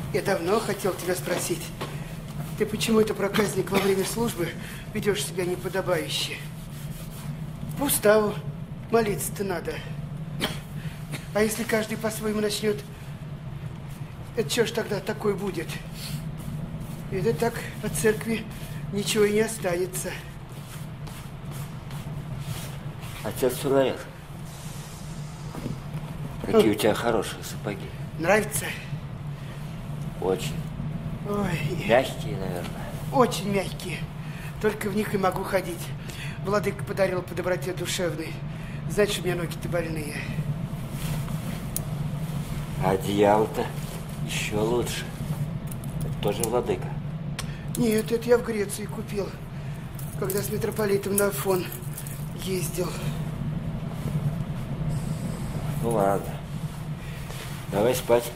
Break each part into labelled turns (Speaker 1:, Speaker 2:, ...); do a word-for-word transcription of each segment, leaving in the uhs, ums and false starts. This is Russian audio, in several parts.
Speaker 1: Я давно хотел тебя спросить. Ты почему это, проказник, во время службы ведешь себя неподобающе? По уставу молиться-то надо. А если каждый по-своему начнет, это что ж тогда такое будет? Это так от церкви ничего и не останется.
Speaker 2: Отец Филарет, какие у тебя хорошие сапоги.
Speaker 1: Нравится?
Speaker 2: Очень.
Speaker 1: Ой.
Speaker 2: Мягкие, наверное.
Speaker 1: Очень мягкие. Только в них и могу ходить. Владыка подарил по доброте душевной. Значит, у меня ноги-то больные.
Speaker 2: А одеяло-то еще лучше. Это тоже Владыка?
Speaker 1: Нет, это я в Греции купил, когда с митрополитом на Афон ездил.
Speaker 2: Ну ладно. Давай спать.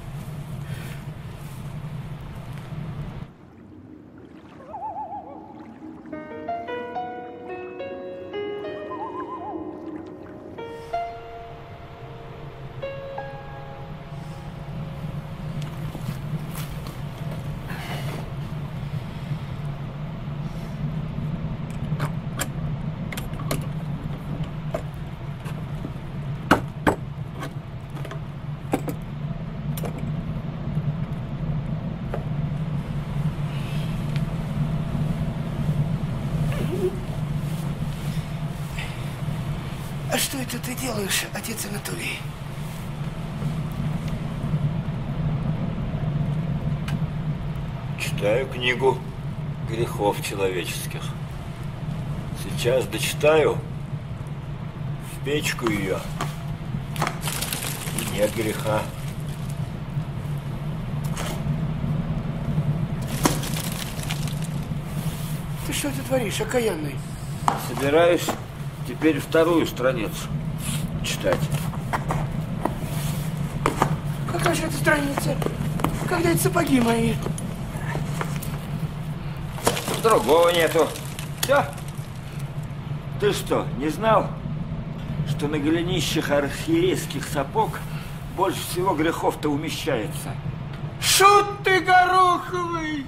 Speaker 1: А что это ты делаешь, отец Анатолий?
Speaker 3: Читаю книгу грехов человеческих. Сейчас дочитаю, в печку ее, и нет греха.
Speaker 1: Ты что ты творишь, окаянный?
Speaker 3: Собираюсь теперь вторую страницу читать.
Speaker 1: Какая же это страница? Когда это сапоги мои?
Speaker 3: Другого нету. Все. Ты что, не знал, что на голенищах архиерейских сапог больше всего грехов-то умещается?
Speaker 1: Шут ты гороховый!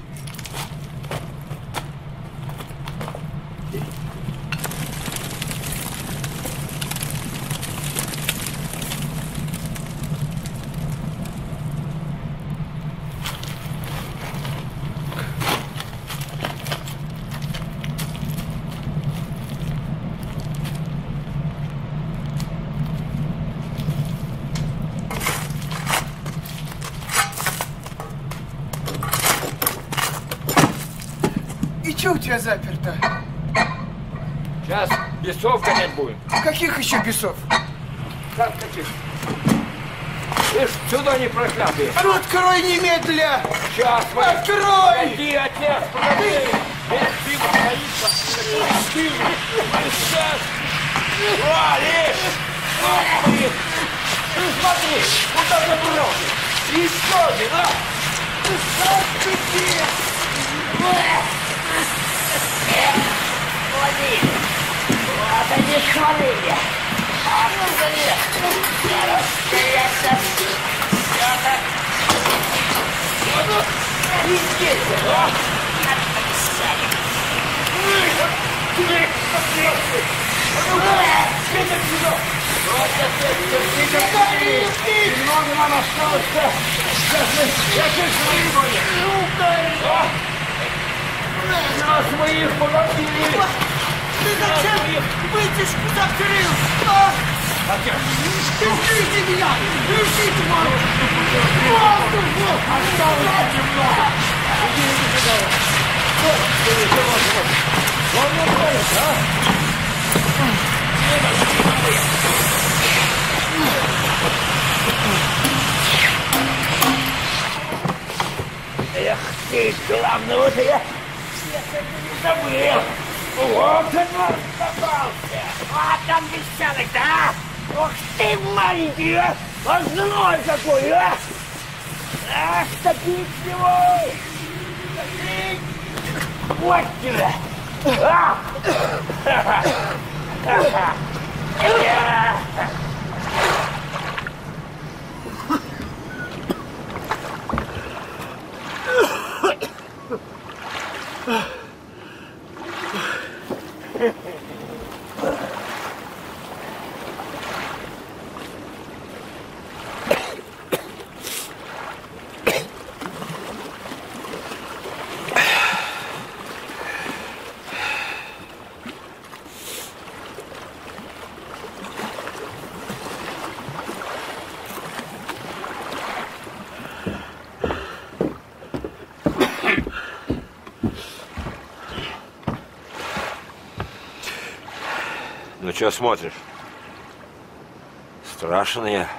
Speaker 1: Че у тебя заперто?
Speaker 3: Сейчас бесов гонять будем.
Speaker 1: Каких еще бесов?
Speaker 3: Как каких? Ты ж сюда не проклятый.
Speaker 1: А ну открой немедля!
Speaker 3: Сейчас,
Speaker 1: открой!
Speaker 3: Иди, отец, погоди! Ты боится! Сейчас! Валишь! Смотри! Смотри! Куда забрался? Еще один, а? Ты ты где?
Speaker 4: Смотри! Вот они швалили! А ну залез! Сейчас я все так... И здесь, а? Отписали!
Speaker 3: Немного нам осталось, да? Сейчас мы... Я сейчас свои будем! На своих погубили!
Speaker 1: Ты зачем вытяжку закрыл? А?
Speaker 3: Отец!
Speaker 1: Держите меня! Держите меня!
Speaker 3: Осталось немного! Иди, иди сюда! Вот, иди, вот, вот! Вон не боится, а? Эх ты, главного-то я... Я это не забыл! Вот он попался!
Speaker 4: А там бесчанок, да? Ух ты, маленький, а! А злой какой, а! Ах, топить его! Топить! Вот тебя! А!
Speaker 2: что смотришь? Страшен я.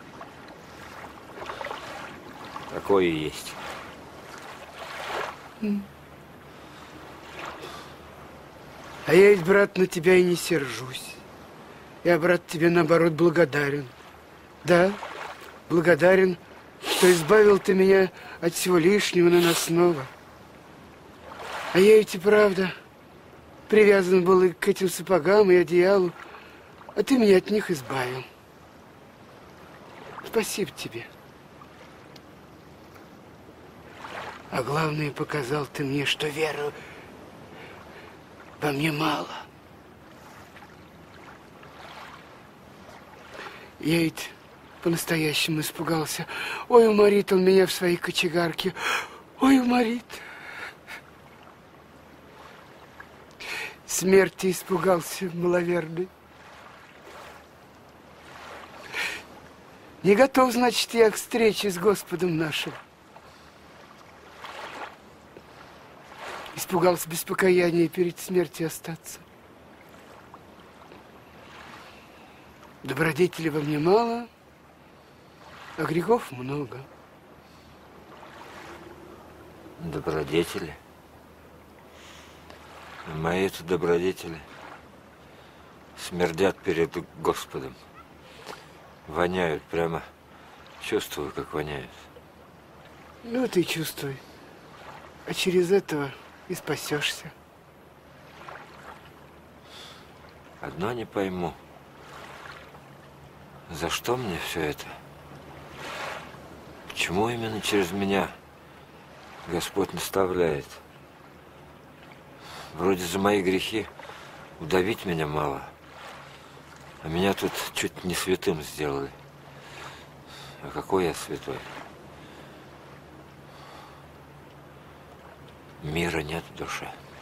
Speaker 2: Такое и есть.
Speaker 1: А я ведь, брат, на тебя и не сержусь. Я, брат, тебе, наоборот, благодарен. Да, благодарен, что избавил ты меня от всего лишнего наносного. А я ведь и правда привязан был и к этим сапогам, и одеялу, а ты меня от них избавил. Спасибо тебе. А главное, показал ты мне, что веры во мне мало. Я ведь по-настоящему испугался. Ой, уморит он меня в своей кочегарке. Ой, уморит. Смерти испугался маловерный. Не готов, значит, я к встрече с Господом нашим. Испугался без покаяния перед смертью остаться. Добродетели во мне мало, а грехов много.
Speaker 2: Добродетели? Мои-то добродетели смердят перед Господом. Воняют, прямо чувствую, как воняют.
Speaker 1: Ну, ты чувствуй. А через этого и спасешься.
Speaker 2: Одно не пойму. За что мне все это? Почему именно через меня Господь наставляет? Вроде за мои грехи удавить меня мало, а меня тут чуть не святым сделали. А какой я святой? Мира нет в душе.